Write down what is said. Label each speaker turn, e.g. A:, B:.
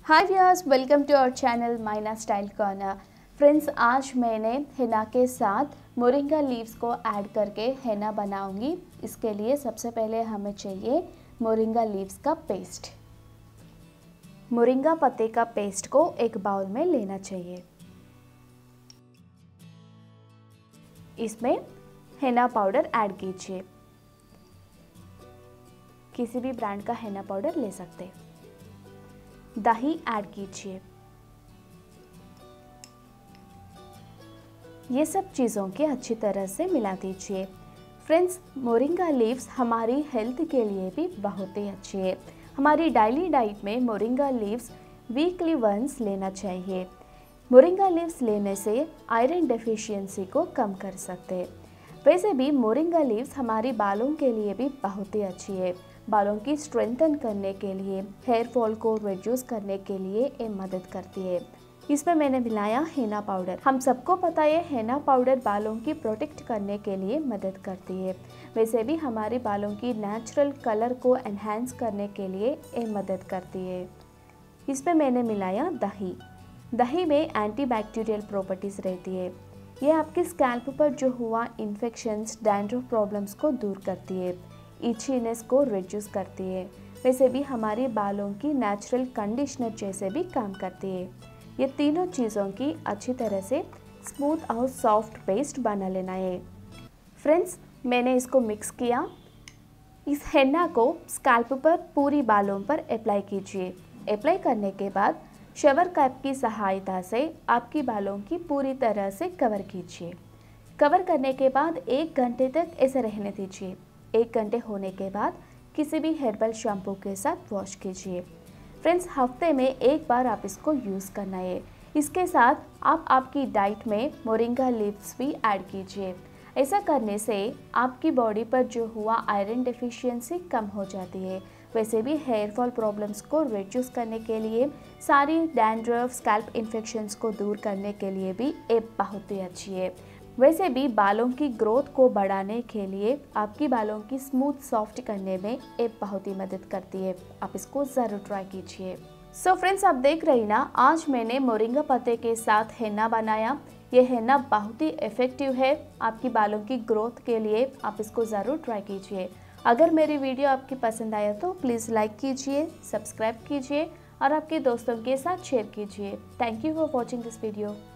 A: Hi viewers, welcome to our channel Maina style corner. Friends, आज मैंने हेना के साथ मोरिंगा लीव्स को ऐड करके हेना बनाऊंगी। इसके लिए सबसे पहले हमें चाहिए मोरिंगा लीव्स का पेस्ट। मोरिंगा पत्ते का पेस्ट को एक बाउल में लेना चाहिए। इसमें हेना पाउडर ऐड कीजिए। किसी भी ब्रांड का हेना पाउडर ले सकते हैं। दही ऐड कीजिए। ये सब चीज़ों के अच्छी तरह से मिला दीजिए। फ्रेंड्स, मोरिंगा लीव्स हमारी हेल्थ के लिए भी बहुत ही अच्छी है। हमारी डेली डाइट में मोरिंगा लीव्स वीकली वंस लेना चाहिए। मोरिंगा लीव्स लेने से आयरन डेफिशिएंसी को कम कर सकते हैं। वैसे भी मोरिंगा लीव्स हमारी बालों के लिए भी बहुत ही अच्छी है। बालों की स्ट्रेंथन करने के लिए, हेयर फॉल को रिड्यूस करने के लिए ये मदद करती है। इसमें मैंने मिलाया हेना पाउडर। हम सबको पता है हेना पाउडर बालों की प्रोटेक्ट करने के लिए मदद करती है। वैसे भी हमारे बालों की नेचुरल कलर को एनहांस करने के लिए ये मदद करती है। इसमें मैंने मिलाया दही। दही में एंटीबैक्टीरियल प्रॉपर्टीज रहती है। ये आपकी स्कैल्प पर जो हुआ इन्फेक्शंस, डैंड्रफ प्रॉब्लम्स को दूर करती है, इचीनेस को रिड्यूस करती है। वैसे भी हमारे बालों की नेचुरल कंडीशनर जैसे भी काम करती है। ये तीनों चीज़ों की अच्छी तरह से स्मूथ और सॉफ्ट पेस्ट बना लेना है। फ्रेंड्स, मैंने इसको मिक्स किया। इस हेना को स्कैल्प पर पूरी बालों पर अप्लाई कीजिए। अप्लाई करने के बाद शावर कैप की सहायता से आपकी बालों की पूरी तरह से कवर कीजिए। कवर करने के बाद 1 घंटे तक ऐसे रहने दीजिए। 1 घंटे होने के बाद किसी भी हेर्बल शैम्पू के साथ वॉश कीजिए। फ्रेंड्स, हफ्ते में 1 बार आप इसको यूज़ करना है। इसके साथ आप आपकी डाइट में मोरिंगा लीव्स भी ऐड कीजिए। ऐसा करने से आपकी बॉडी पर जो हुआ आयरन डेफिशिएंसी कम हो जाती है। वैसे भी हेयर फॉल प्रॉब्लम्स को रिड्यूस करने के लिए, सारी डैंड्रफ, स्कैल्प इन्फेक्शंस को दूर करने के लिए भी ये बहुत ही अच्छी है। वैसे भी बालों की ग्रोथ को बढ़ाने के लिए, आपकी बालों की स्मूथ सॉफ्ट करने में ये बहुत ही मदद करती है। आप इसको ज़रूर ट्राई कीजिए। सो फ्रेंड्स, आप देख रही ना, आज मैंने मोरिंगा पत्ते के साथ हेना बनाया। ये हेना बहुत ही इफ़ेक्टिव है आपकी बालों की ग्रोथ के लिए। आप इसको ज़रूर ट्राई कीजिए। अगर मेरी वीडियो आपकी पसंद आया तो प्लीज़ लाइक कीजिए, सब्सक्राइब कीजिए और आपके दोस्तों के साथ शेयर कीजिए। Thank you for watching this video.